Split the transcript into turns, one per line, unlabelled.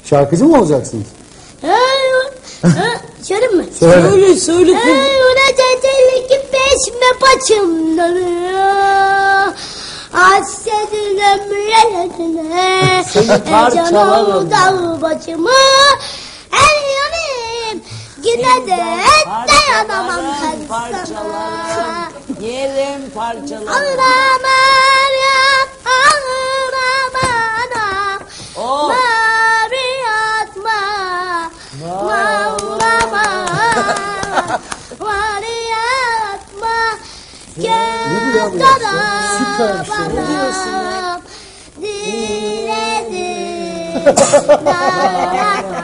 Şarkıcı mı olacaksınız?
Söyleyeyim mi?
Söyle.
Söyle.
Öğretecelik peşme paçımdan. Hassetin ömrüne.
Seni parçalarım.
Dağ başımı. El yanayım. Yine de dayanamam ben sana.
Yerim parçalarım.
Ağlamam ya. Ağlamam.
Oh.
Mavi atma. Mağlama. Mavi atma.
Ne diyor bu ya? Süper bir şey.
Ne diyorsun ya?
Diledim.